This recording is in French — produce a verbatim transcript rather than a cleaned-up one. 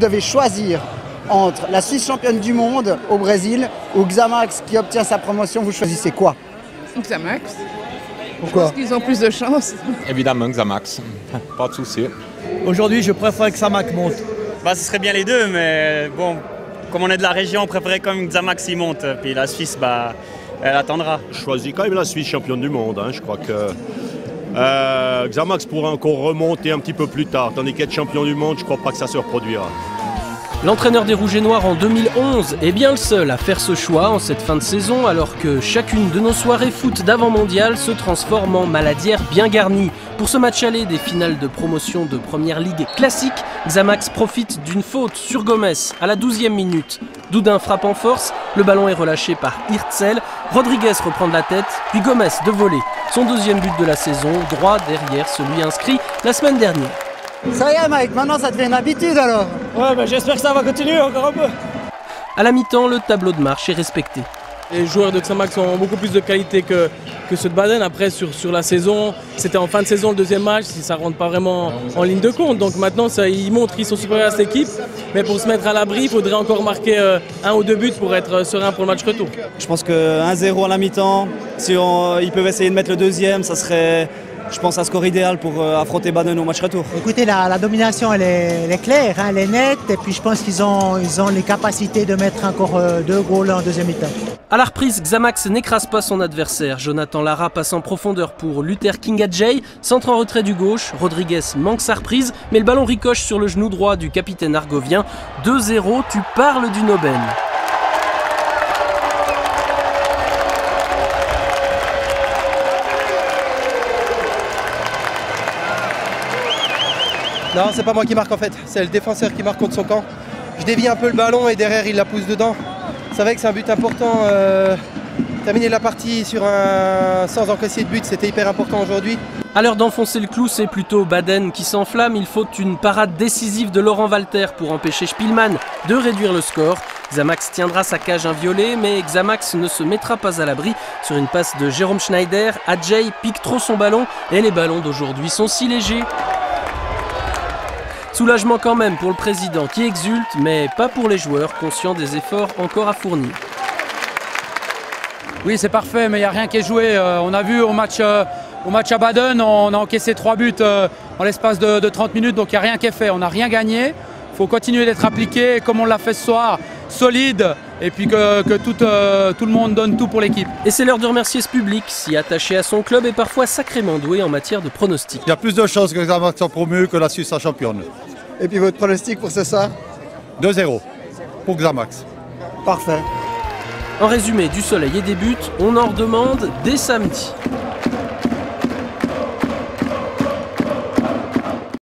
Vous devez choisir entre la Suisse championne du monde au Brésil ou Xamax qui obtient sa promotion, vous choisissez quoi? Xamax. Pourquoi? Parce qu'ils ont plus de chance. Évidemment Xamax, pas de souci. Aujourd'hui, je préfère que Xamax monte. Bah, ce serait bien les deux, mais bon, comme on est de la région, on préférait quand même que Xamax y monte. Puis la Suisse, bah, elle attendra. Je choisis quand même la Suisse championne du monde. Hein. Je crois que euh, Xamax pourrait encore remonter un petit peu plus tard. Tandis qu'être champion du monde, je ne crois pas que ça se reproduira. L'entraîneur des Rouges et Noirs en deux mille onze est bien le seul à faire ce choix en cette fin de saison, alors que chacune de nos soirées foot d'avant-mondial se transforme en maladière bien garnie. Pour ce match aller des finales de promotion de Première Ligue classique, Xamax profite d'une faute sur Gomez à la douzième minute. Doudin frappe en force, le ballon est relâché par Hirtzel, Rodriguez reprend de la tête, puis Gomez de voler. Son deuxième but de la saison, droit derrière celui inscrit la semaine dernière. Ça y est Mike, maintenant ça devient une habitude alors. Ouais, bah, j'espère que ça va continuer encore un peu. À la mi-temps, le tableau de marche est respecté. Les joueurs de Xamax ont beaucoup plus de qualité que, que ceux de Baden. Après, sur, sur la saison, c'était en fin de saison le deuxième match, ça ne rentre pas vraiment en ligne de compte. Donc maintenant, ça, ils montrent qu'ils sont supérieurs à cette équipe. Mais pour se mettre à l'abri, il faudrait encore marquer euh, un ou deux buts pour être serein pour le match retour. Je pense que un zéro à la mi-temps, si on, ils peuvent essayer de mettre le deuxième, ça serait, je pense, un score idéal pour euh, affronter Baden au match retour. Écoutez, la, la domination, elle est, elle est claire, hein, elle est nette. Et puis je pense qu'ils ont, ils ont les capacités de mettre encore euh, deux goals en deuxième mi-temps. À la reprise, Xamax n'écrase pas son adversaire. Jonathan Lara passe en profondeur pour Luther Kingadjay, centre en retrait du gauche. Rodriguez manque sa reprise, mais le ballon ricoche sur le genou droit du capitaine argovien. deux zéro, tu parles d'une aubaine. Non, c'est pas moi qui marque en fait, c'est le défenseur qui marque contre son camp. Je dévie un peu le ballon et derrière il la pousse dedans. C'est vrai que c'est un but important. Euh, terminer la partie sur un sans encaisser de but, c'était hyper important aujourd'hui. À l'heure d'enfoncer le clou, c'est plutôt Baden qui s'enflamme. Il faut une parade décisive de Laurent Walter pour empêcher Spielmann de réduire le score. Xamax tiendra sa cage inviolée, mais Xamax ne se mettra pas à l'abri. Sur une passe de Jérôme Schneider, Adjei pique trop son ballon et les ballons d'aujourd'hui sont si légers. Soulagement quand même pour le président qui exulte, mais pas pour les joueurs conscients des efforts encore à fournir. Oui, c'est parfait, mais il n'y a rien qui est joué. Euh, on a vu au match, euh, au match à Baden, on a encaissé trois buts euh, en l'espace de, de trente minutes, donc il n'y a rien qui est fait. On n'a rien gagné. Il faut continuer d'être appliqué, comme on l'a fait ce soir, solide, et puis que, que tout, euh, tout le monde donne tout pour l'équipe. Et c'est l'heure de remercier ce public, si attaché à son club et parfois sacrément doué en matière de pronostics. Il y a plus de chances que Xamax soit promu que la Suisse soit championne. Et puis votre pronostic pour ce soir? deux zéro pour Xamax. Parfait. En résumé, du soleil et des buts, on en redemande dès samedi.